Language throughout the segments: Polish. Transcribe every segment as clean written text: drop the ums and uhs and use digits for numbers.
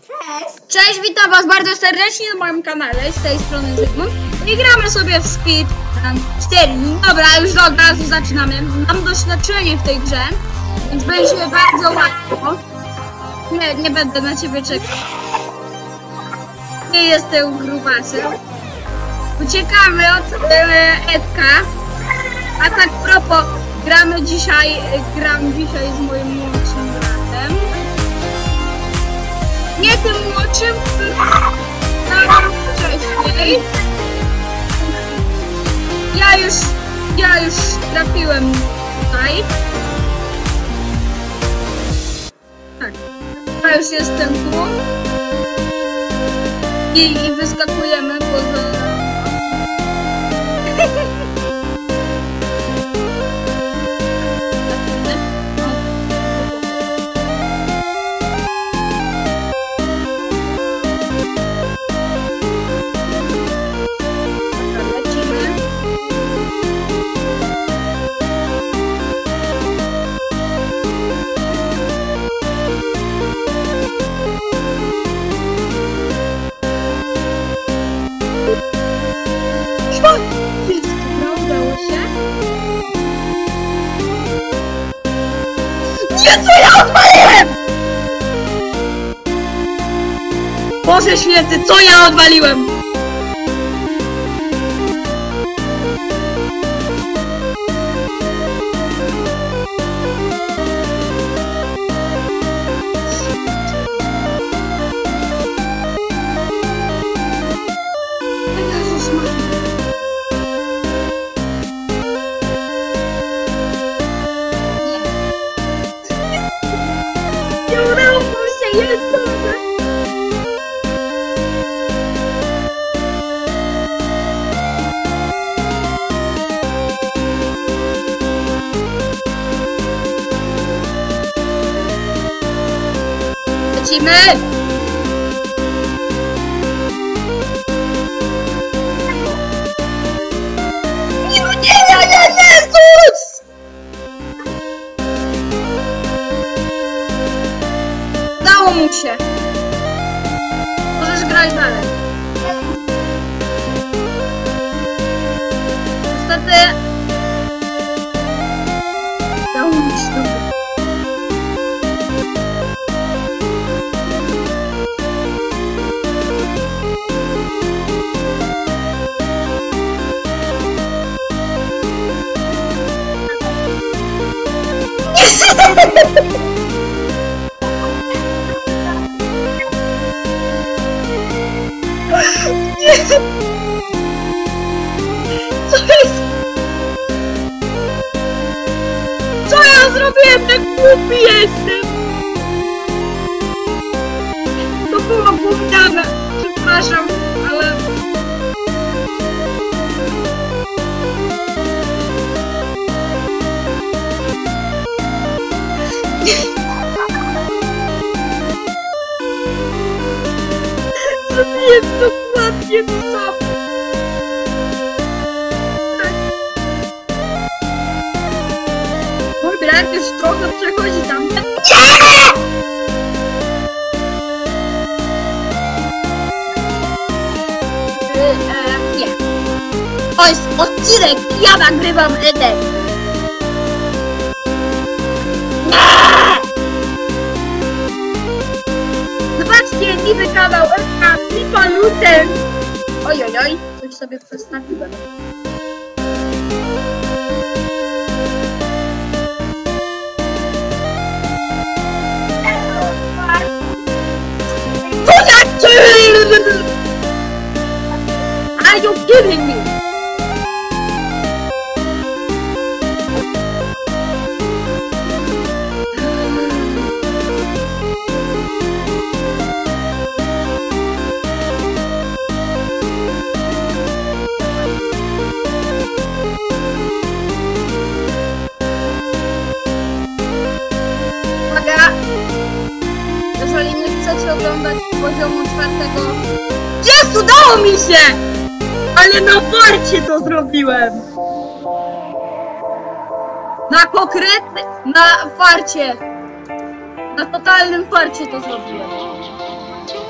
Cześć, witam was bardzo serdecznie na moim kanale, z tej strony Zygmunt. I gramy sobie w Speed 4. Dobra, już od razu zaczynamy. Mam doświadczenie w tej grze, więc będzie bardzo łatwo. Nie będę na ciebie czekał. Nie jestem grubasem. Uciekamy od Edka. A tak propos, gram dzisiaj z moim młodszym bratem. Nie tym młodszym, który grałem wcześniej. Ja już trafiłem tutaj. Tak. Ja już jestem tu. I wyskakujemy poza... Co ja odwaliłem? Boże święty, co ja odwaliłem? Lecimy! Nie, Jezus! Udało mu się. Możesz grać dalej. Niestety... Udało mu się. Co jest? Co ja zrobiłem? Tak głupi jestem! To było gówniane. Przepraszam, ale... Zrobiłem dokładnie to samo. Mój brat już trochę przechodzi tam. Nie! To jest odcinek, ja nagrywam Edek. Zobaczcie, niby kanał Edka, Lipa Lutem. Ojojoj, coś sobie przestawiłem. Are you kidding me? Uwaga! Jeżeli nie chcecie oglądać poziomu 4. Jest, udało mi się! Ale na farcie to zrobiłem! Na farcie! Na totalnym farcie to zrobiłem.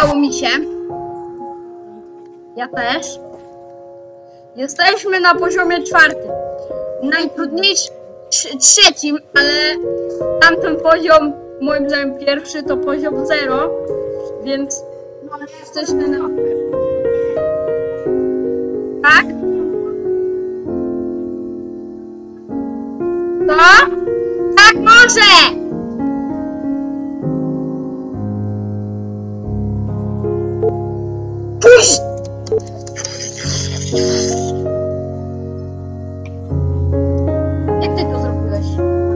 Udało mi się. Ja też. Jesteśmy na poziomie 4. Najtrudniejszy trzecim, ale tamten poziom, moim zdaniem pierwszy, to poziom 0. Więc jesteśmy na... Tak? Co? Tak może! Puść! Jak ty to zrobiłeś?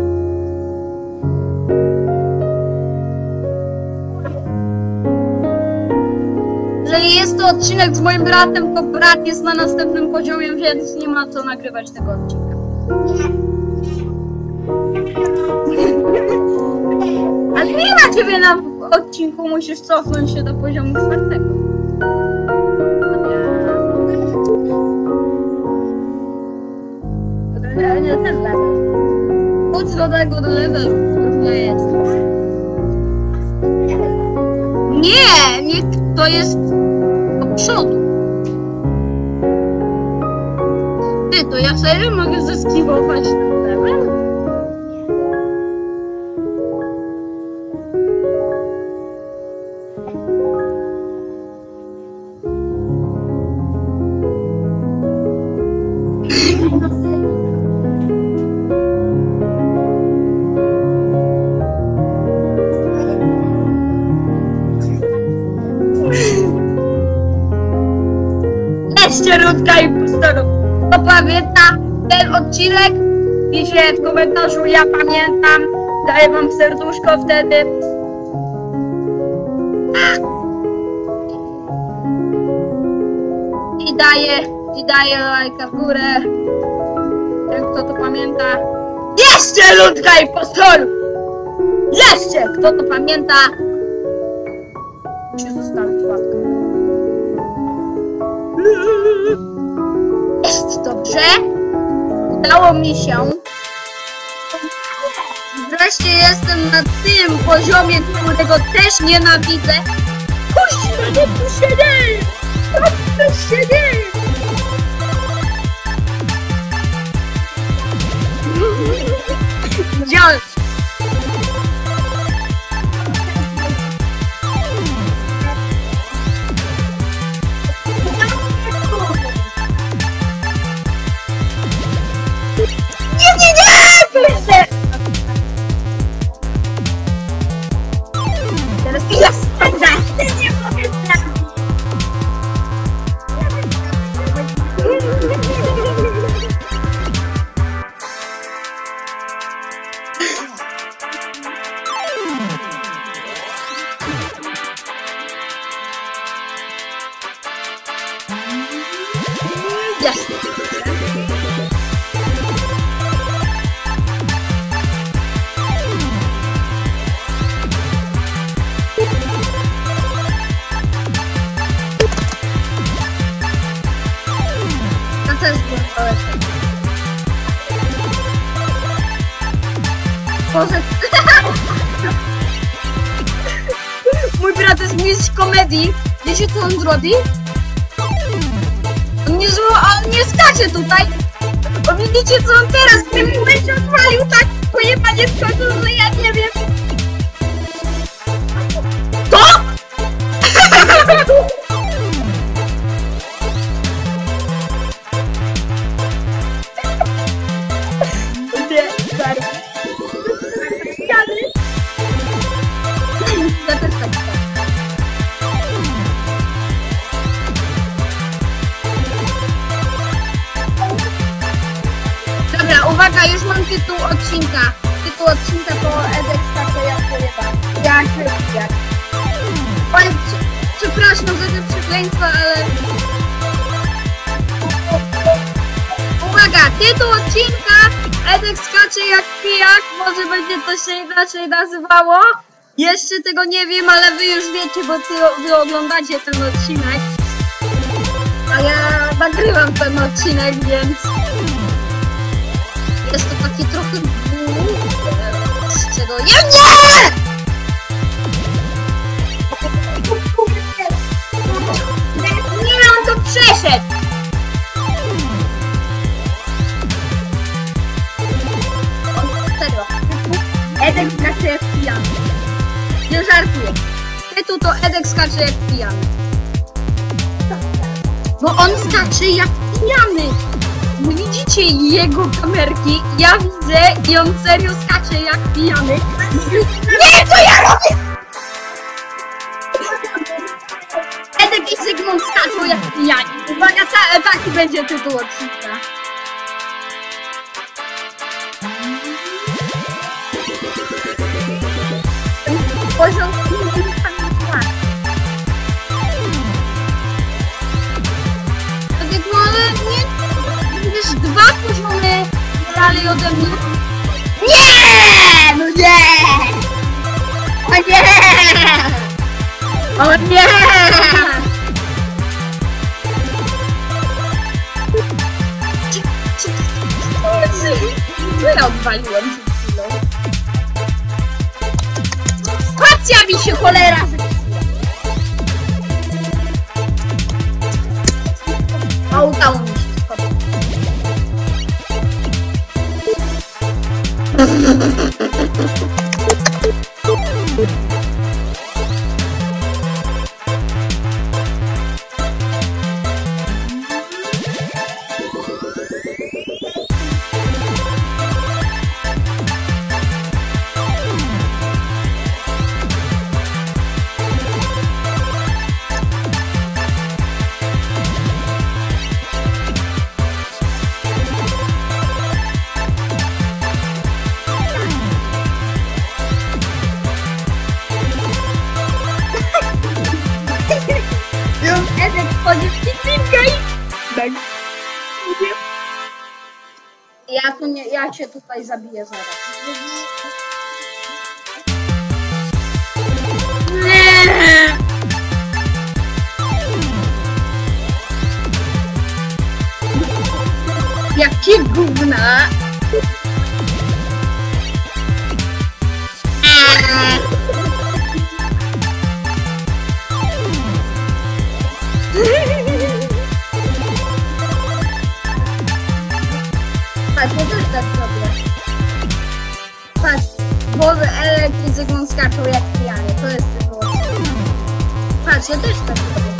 Jeżeli jest to odcinek z moim bratem, to brat jest na następnym poziomie, więc nie ma co nagrywać tego odcinka. Ale nie ma ciebie na odcinku, musisz cofnąć się do poziomu 4. Nie ten level. Chodź do tego levelu, w którym ja jestem. Nie, to jest do przodu. Ty, to ja serio mogę zeskiwować ten level? Jeszcze Rudka i Pustorów. Kto pamięta ten odcinek? Piszcie w komentarzu, ja pamiętam. Daję wam serduszko wtedy. I daję lajka w górę. Jak kto to pamięta. Jeszcze Rudka i Pustorów! Jeszcze! Kto to pamięta? Muszę zostawić łapkę. Jest dobrze. Udało mi się. Wreszcie jestem na tym poziomie, którego też nienawidzę. Puść mnie, tu się dzieje! Co się dzieje? Widziałem. Teraz ja spędzę! Nie mogę trafić! Jasne. To też było polecenie. Boże. Mój brat jest mistrz komedii. Wiecie co on zrobi? On nie skacze tutaj. Bo widzicie co on teraz w tym momencie odwalił tak pojebanie w końcu, że ja nie wiem. To? Nie, stary. To też tak. Dobra, uwaga, już mam tytuł odcinka. Tytuł odcinka to Edek Skacze jak porywa. Jak. Oj, przepraszam za te przekleństwa, ale... Uwaga, tytuł odcinka Edek Skacze jak pijak. Może będzie to się inaczej nazywało. Jeszcze tego nie wiem, ale wy już wiecie, bo wy oglądacie ten odcinek. A ja nagrywam ten odcinek, więc... Jest to taki trochę... Z czego... Nie! Edek skacze jak pijany. Bo on skacze jak pijany. Widzicie jego kamerki, ja widzę i on serio skacze jak pijany. Nie, co ja robię? Edek i Zygmunt skaczą jak pijani. Uwaga, taki będzie tytuł odcinka. Poziom tak może nie, będziesz 2 poziomy dalej ode mnie. Nie! No nie! O nie! O nie! Co ja odwaliłem przed chwilą? Spacja mi się cholera zepsuła. A udało mi się skoczyć. Edek wchodzi w piłkę i tak. Ja się tutaj zabiję zaraz. Nie. Jakie gówna. Patrz, ja też tak robię. Patrz, bo Edek i Zygmunt skaczą jak pijany. To jest tylko. Patrz, ja też tak robię.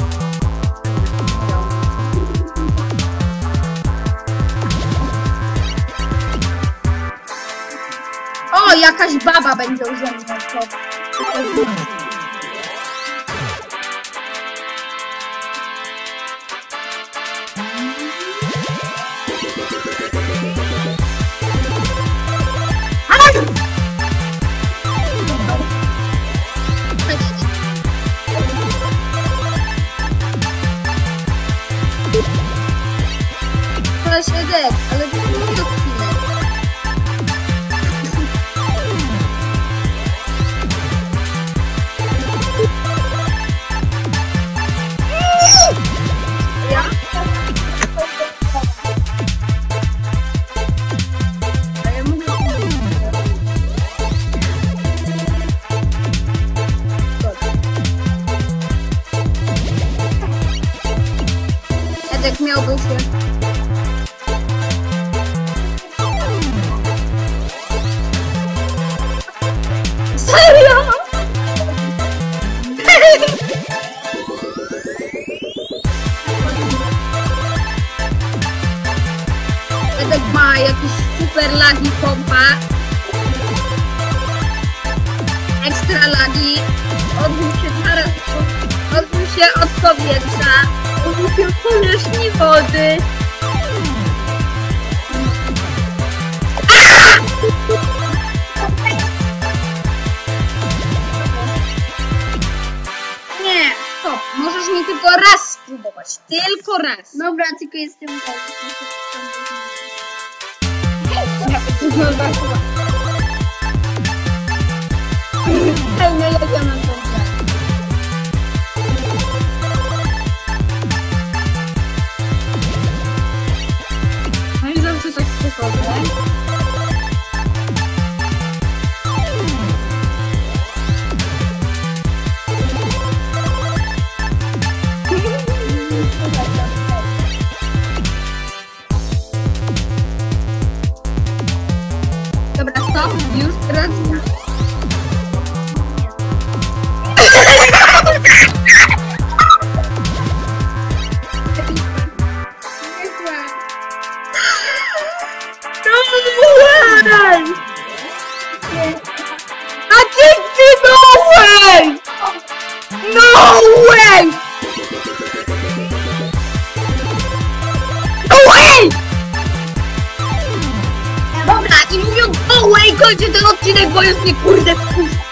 O, jakaś baba będzie ze mną. Edek, ale to nie odcinek. Ja? A ja mówię. Edek miałby się. Serio? Edek ma jakiś super lagi pompa. Ekstra lagi. Odbił się od powietrza. Odbił się od powierzchni wody. Nie, stop. Możesz mi tylko raz spróbować. Tylko raz. Dobra, tylko jestem Hej, nie jedziemy na tą grę. No i zawsze tak przychodzę. Dobra, stop, już teraz ja. kończę ten odcinek, bo już mnie kurde